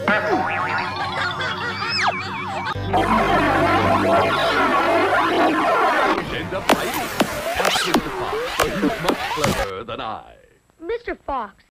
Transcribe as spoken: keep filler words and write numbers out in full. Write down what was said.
End up fighting. Ask Mister Fox. He's much cleverer than I. Mister Fox,